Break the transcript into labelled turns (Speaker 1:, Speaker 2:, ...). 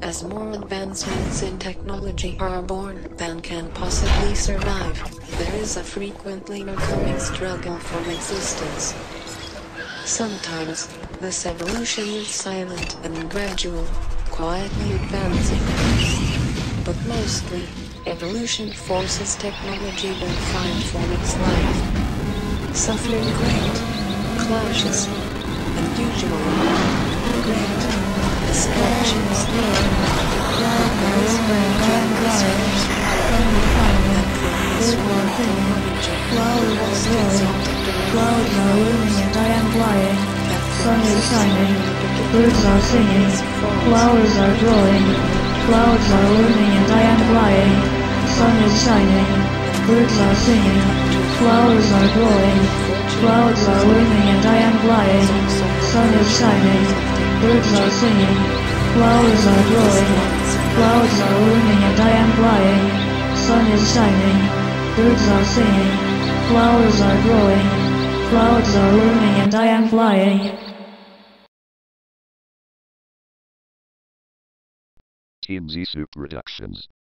Speaker 1: As more advancements in technology are born than can possibly survive, there is a frequently recurring struggle for existence. Sometimes, this evolution is silent and gradual, quietly advancing. But mostly, evolution forces technology to find for its life, suffering great clashes, and usually great destructions. There is gradual research that this world technology most exalted
Speaker 2: Clouds are looming and I am flying. Sun is shining, birds are singing, flowers are growing. Clouds are looming and I am flying. Sun is shining, birds are singing, flowers are growing. Clouds are looming and I am flying. Sun is shining, birds are singing, flowers are growing. Clouds are looming and I am flying. Sun is shining, birds are singing, flowers are growing. Clouds are looming and I am flying.
Speaker 3: Team Zissou Productions.